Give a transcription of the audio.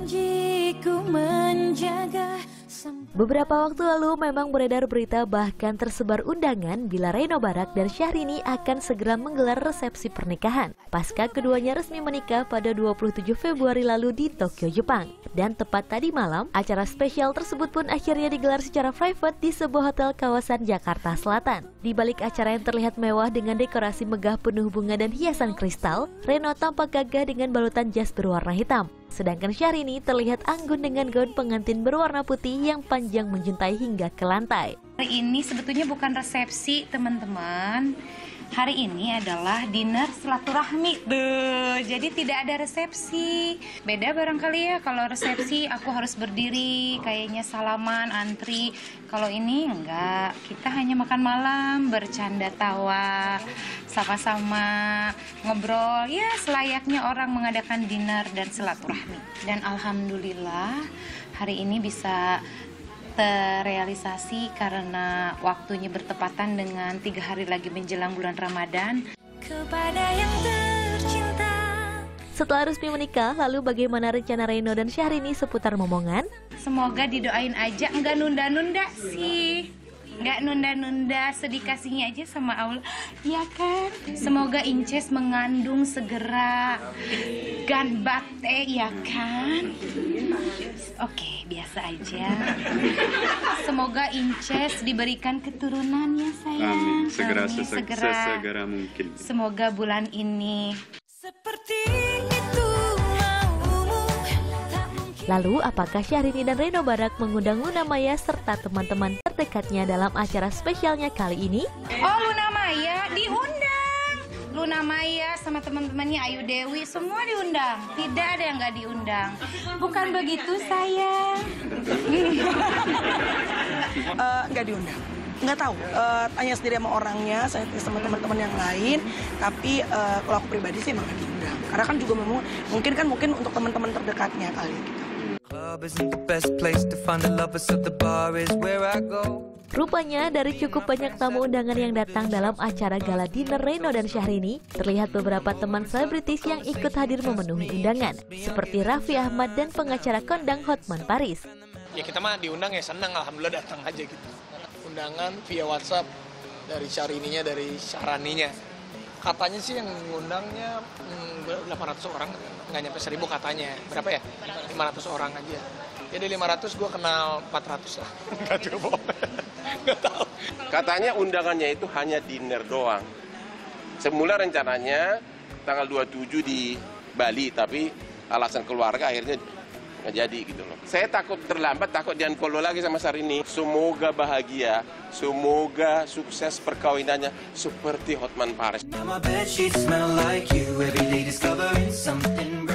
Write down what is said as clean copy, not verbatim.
Janjiku menjaga. Beberapa waktu lalu memang beredar berita bahkan tersebar undangan bila Reno Barak dan Syahrini akan segera menggelar resepsi pernikahan. Pasca keduanya resmi menikah pada 27 Februari lalu di Tokyo, Jepang. Dan tepat tadi malam, acara spesial tersebut pun akhirnya digelar secara private di sebuah hotel kawasan Jakarta Selatan. Di balik acara yang terlihat mewah dengan dekorasi megah penuh bunga dan hiasan kristal, Reno tampak gagah dengan balutan jas berwarna hitam. Sedangkan Syahrini terlihat anggun dengan gaun pengantin berwarna putih yang panjang menjuntai hingga ke lantai. Hari ini sebetulnya bukan resepsi, teman-teman. Hari ini adalah dinner silaturahmi. Jadi tidak ada resepsi. Beda barangkali ya, kalau resepsi aku harus berdiri, kayaknya salaman, antri. Kalau ini enggak, kita hanya makan malam, bercanda tawa, sama-sama ngobrol. Ya, selayaknya orang mengadakan dinner dan silaturahmi. Dan alhamdulillah hari ini bisa terrealisasi karena waktunya bertepatan dengan 3 hari lagi menjelang bulan Ramadan. Kepada yang tercinta. Setelah resmi menikah, lalu bagaimana rencana Reno dan Syahrini seputar momongan? Semoga didoain aja, nggak nunda-nunda sih. Nggak nunda-nunda, sedikasihnya aja sama Allah. Ya kan? Semoga Inces mengandung segera. Gan bate, ya kan? Oke, biasa aja. Semoga Inces diberikan keturunan ya sayang. Amin. Segera, Amin. sesegera mungkin. Semoga bulan ini. Seperti itu maumu. Lalu, apakah Syahrini dan Reno Barak mengundang Luna Maya serta teman-teman terdekatnya dalam acara spesialnya kali ini? Oh, Luna Maya diundang. Luna Maya sama teman-temannya Ayu Dewi semua diundang. Tidak ada yang nggak diundang. Bukan begitu sayang. Nggak diundang. Nggak tahu, tanya sendiri sama orangnya, saya tanya sama teman-teman yang lain. Tapi kalau aku pribadi sih emang nggak diundang. Karena kan juga memang mungkin untuk teman-teman terdekatnya kali gitu. Rupanya dari cukup banyak tamu undangan yang datang dalam acara gala dinner Reno dan Syahrini, terlihat beberapa teman selebritis yang ikut hadir memenuhi undangan, seperti Raffi Ahmad dan pengacara kondang Hotman Paris. Ya kita mah diundang ya senang, alhamdulillah datang aja gitu. Undangan via WhatsApp dari Syahrini-nya, dari Syahraninya. Katanya sih yang ngundangnya 800 orang, nggak nyampe 1000 katanya. Berapa ya? 500 orang aja. Jadi 500 gue kenal 400 lah. Nggak coba. Nggak tahu. Katanya undangannya itu hanya dinner doang. Semula rencananya tanggal 27 di Bali, tapi alasan keluarga akhirnya nggak jadi gitu loh. Saya takut terlambat, takut di-unfollow lagi sama Syahrini. Semoga bahagia, semoga sukses perkawinannya seperti Hotman Paris.